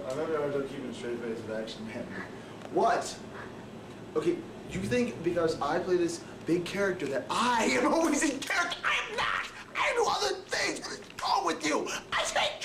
I'm having a hard time keeping a straight face with Action Man. What? Okay, you think because I play this big character that I am always in character? I am not! I do other things! What's wrong with you? I say